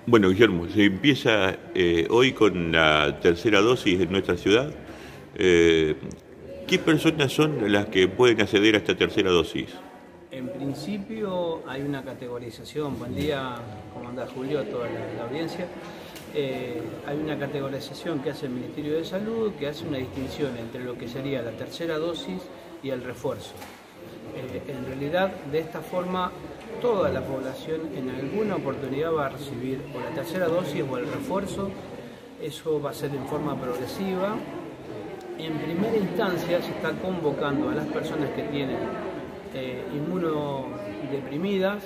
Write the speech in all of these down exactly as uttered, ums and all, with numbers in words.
Bueno, Guillermo, se empieza eh, hoy con la tercera dosis en nuestra ciudad. Eh, ¿Qué personas son las que pueden acceder a esta tercera dosis? En principio hay una categorización, buen día, ¿cómo anda Julio, toda la, la audiencia? Eh, hay una categorización que hace el Ministerio de Salud que hace una distinción entre lo que sería la tercera dosis y el refuerzo. Eh, en realidad, de esta forma, toda la población en alguna oportunidad va a recibir o la tercera dosis o el refuerzo. Eso va a ser en forma progresiva. En primera instancia se está convocando a las personas que tienen eh, inmunodeprimidas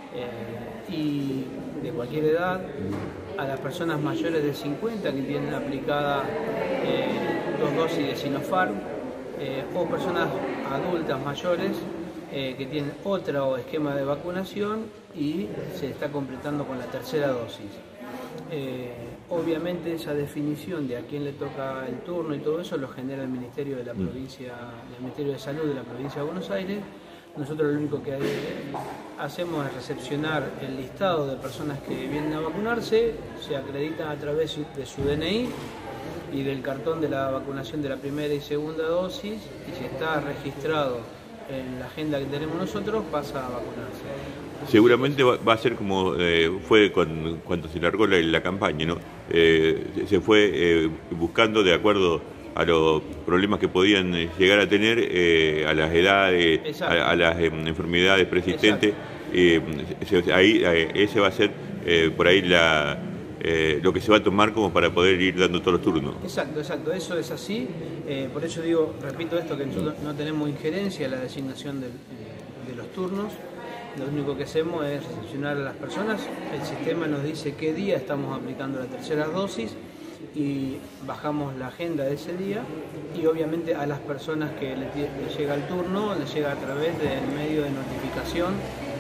eh, y de cualquier edad, a las personas mayores de cincuenta que tienen aplicada eh, dos dosis de Sinopharm eh, o personas adultas mayores eh, que tienen otro esquema de vacunación y se está completando con la tercera dosis. Eh, obviamente esa definición de a quién le toca el turno y todo eso lo genera el Ministerio de la Provincia, el Ministerio de Salud de la Provincia de Buenos Aires. Nosotros lo único que hacemos es recepcionar el listado de personas que vienen a vacunarse, se acreditan a través de su D N I y del cartón de la vacunación de la primera y segunda dosis, y si está registrado en la agenda que tenemos nosotros, pasa a vacunarse. Seguramente va, va a ser como eh, fue con, cuando se largó la, la campaña, ¿no? Eh, se fue eh, buscando de acuerdo a los problemas que podían llegar a tener, eh, a las edades, a, a las eh, enfermedades persistentes. Eh, ahí eh, ese va a ser eh, por ahí la, eh, lo que se va a tomar como para poder ir dando todos los turnos. Exacto, exacto, eso es así. Eh, por eso digo, repito esto, que nosotros no tenemos injerencia en la designación de, de los turnos. Lo único que hacemos es recepcionar a las personas. El sistema nos dice qué día estamos aplicando la tercera dosis y bajamos la agenda de ese día, y obviamente a las personas que les, les llega el turno, les llega a través del medio de notificación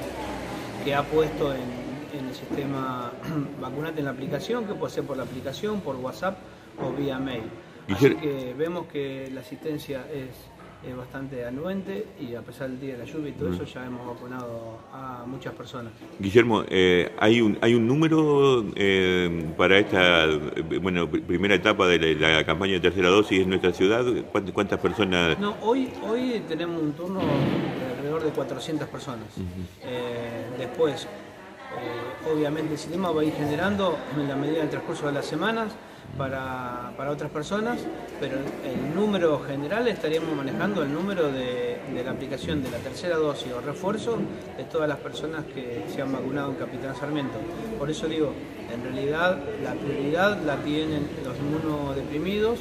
que ha puesto en, en el sistema Vacunate en la aplicación, que puede ser por la aplicación, por WhatsApp o vía mail. Así que vemos que la asistencia es es bastante anuente, y a pesar del día de la lluvia y todo eso, ya hemos vacunado a muchas personas. Guillermo, eh, ¿hay un hay un número eh, para esta bueno primera etapa de la, la campaña de tercera dosis en nuestra ciudad? ¿Cuántas, cuántas personas? No, hoy, hoy tenemos un turno de alrededor de cuatrocientas personas. Uh-huh. eh, después, eh, obviamente el sistema va a ir generando en la medida del transcurso de las semanas Para, para otras personas, pero el número general estaríamos manejando el número de, de la aplicación de la tercera dosis o refuerzo de todas las personas que se han vacunado en Capitán Sarmiento. Por eso digo, en realidad la prioridad la tienen los inmunodeprimidos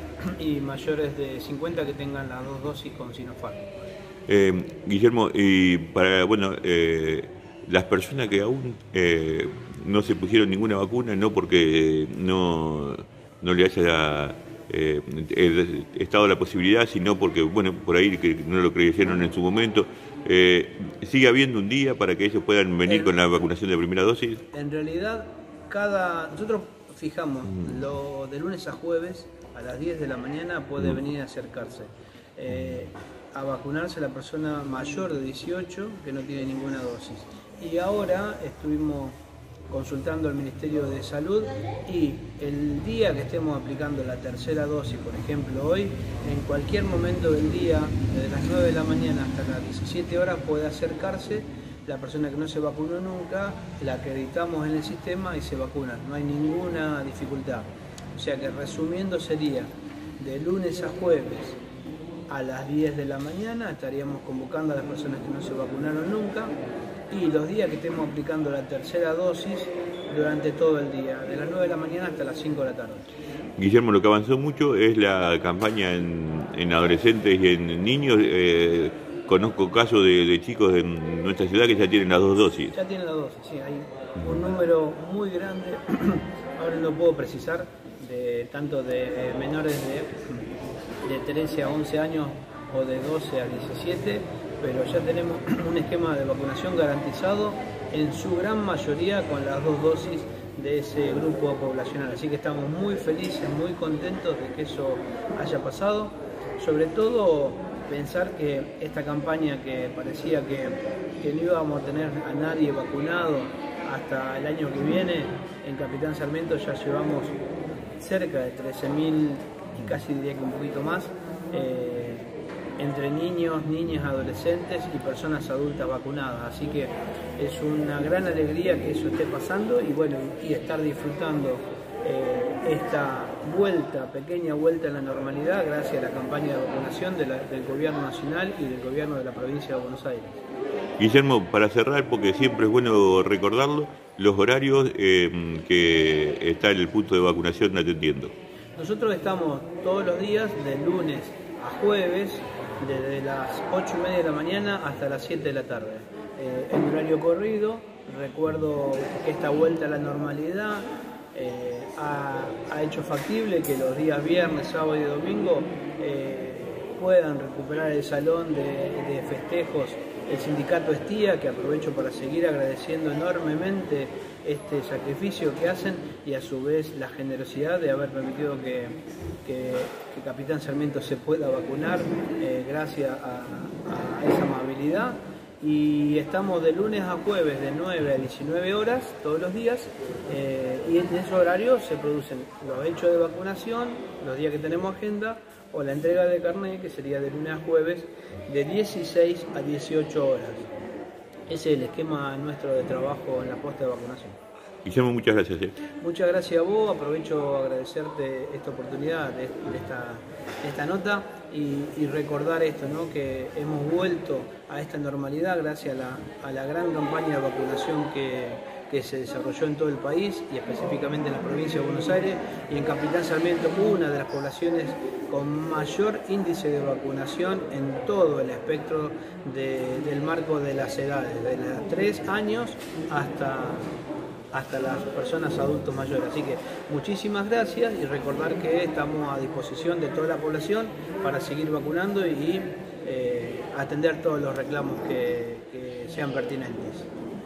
y mayores de cincuenta que tengan las dos dosis con Sinopharm. Eh, Guillermo, y para bueno eh, las personas que aún eh, no se pusieron ninguna vacuna, no porque no, no le haya eh, estado la posibilidad, sino porque, bueno, por ahí que no lo creyeron en su momento, eh, ¿sigue habiendo un día para que ellos puedan venir en, con la vacunación de primera dosis? En realidad, cada nosotros fijamos mm. lo de lunes a jueves a las diez de la mañana puede mm. venir a acercarse eh, a vacunarse la persona mayor de dieciocho que no tiene ninguna dosis. Y ahora estuvimos consultando al Ministerio de Salud, y el día que estemos aplicando la tercera dosis, por ejemplo hoy, en cualquier momento del día, desde las nueve de la mañana hasta las diecisiete horas, puede acercarse la persona que no se vacunó nunca, la acreditamos en el sistema y se vacuna, no hay ninguna dificultad. O sea que, resumiendo, sería de lunes a jueves a las diez de la mañana estaríamos convocando a las personas que no se vacunaron nunca, y los días que estemos aplicando la tercera dosis durante todo el día, de las nueve de la mañana hasta las cinco de la tarde. Guillermo, lo que avanzó mucho es la campaña en, en adolescentes y en niños. Eh, conozco casos de, de chicos en nuestra ciudad que ya tienen las dos dosis. Ya tienen las dosis, sí, hay un número muy grande, ahora no puedo precisar, de tanto de eh, menores de, de trece a once años o de doce a diecisiete, pero ya tenemos un esquema de vacunación garantizado en su gran mayoría con las dos dosis de ese grupo poblacional. Así que estamos muy felices, muy contentos de que eso haya pasado. Sobre todo pensar que esta campaña, que parecía que, que no íbamos a tener a nadie vacunado hasta el año que viene en Capitán Sarmiento ya llevamos cerca de trece mil y casi diría que un poquito más, eh, entre niños, niñas, adolescentes y personas adultas vacunadas. Así que es una gran alegría que eso esté pasando y bueno, y estar disfrutando eh, esta vuelta, pequeña vuelta a la normalidad gracias a la campaña de vacunación de la, del gobierno nacional y del gobierno de la provincia de Buenos Aires. Guillermo, para cerrar, porque siempre es bueno recordarlo, los horarios eh, que está el punto de vacunación atendiendo. Nosotros estamos todos los días, de lunes a jueves, desde las ocho y media de la mañana hasta las siete de la tarde. Eh, en horario corrido, recuerdo que esta vuelta a la normalidad eh, ha, ha hecho factible que los días viernes, sábado y domingo eh, puedan recuperar el salón de, de festejos el sindicato Estía, que aprovecho para seguir agradeciendo enormemente este sacrificio que hacen y a su vez la generosidad de haber permitido que, que, que Capitán Sarmiento se pueda vacunar eh, gracias a, a esa amabilidad. Y estamos de lunes a jueves de nueve a diecinueve horas todos los días eh, y en ese horario se producen los hechos de vacunación, los días que tenemos agenda, o la entrega de carnet, que sería de lunes a jueves de dieciséis a dieciocho horas. Ese es el esquema nuestro de trabajo en la posta de vacunación. Guillermo, muchas gracias. ¿eh? Muchas gracias a vos, aprovecho a agradecerte esta oportunidad de, de, esta, de esta nota y, y recordar esto, ¿no? Que hemos vuelto a esta normalidad gracias a la, a la gran campaña de vacunación que, que se desarrolló en todo el país y específicamente en la provincia de Buenos Aires y en Capitán Sarmiento, una de las poblaciones con mayor índice de vacunación en todo el espectro de, del marco de las edades, de los tres años hasta, hasta las personas adultos mayores. Así que muchísimas gracias y recordar que estamos a disposición de toda la población para seguir vacunando y eh, atender todos los reclamos que, que sean pertinentes.